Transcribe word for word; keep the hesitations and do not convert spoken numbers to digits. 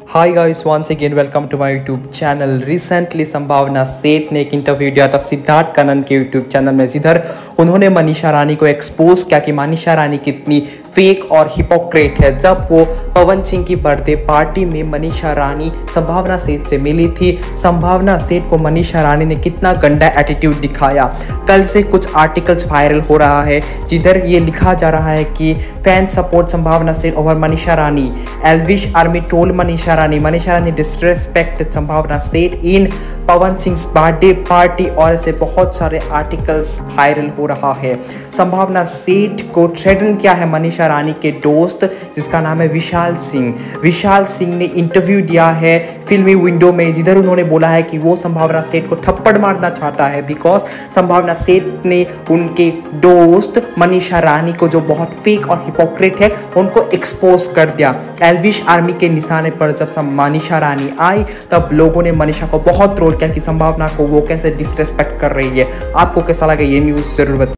Hi guys, once again welcome to my YouTube channel. Recently Sambhavna Seth ने एक interview दिया था सिद्धार्थ कनन के यूट्यूब चैनल में, जिधर उन्होंने मनीषा रानी को एक्सपोज किया कि मनीषा रानी कितनी फेक और हिपोक्रेट है। जब वो पवन सिंह की बर्थडे पार्टी में मनीषा रानी संभावना सेठ से मिली थी, संभावना सेठ को मनीषा रानी ने कितना गंदा एटीट्यूड दिखाया। कल से कुछ आर्टिकल्स वायरल हो रहा है जिधर ये लिखा जा रहा है कि fan support Sambhavna Seth over Manisha Rani, Elvish army troll Manisha Rani, Manisha Rani disrespect Sambhavna Seth in Pawan Singh birthday party, और ऐसे बहुत सारे आर्टिकल्स वायरल हो रहा है। संभावना सेठ को थ्रेटन किया है मनीषा रानी के दोस्त जिसका नाम है विशाल सिंह। विशाल सिंह ने इंटरव्यू दिया है फिल्मी विंडो में, जिधर उन्होंने बोला है कि वो संभावना सेठ को थप्पड़ मारना चाहता है बिकॉज संभावना सेठ ने उनके दोस्त मनीषा रानी को, जो बहुत फेक और हिपोक्रेट है, उनको एक्सपोज कर दिया। एल्विश आर्मी के निशाने पर जब मनीषा रानी आई तब लोगों ने मनीषा को बहुत ट्रोल किया कि संभावना को वो कैसे डिसरेस्पेक्ट कर रही है। आपको कैसा लगा ये न्यूज़ जरूर बताइए।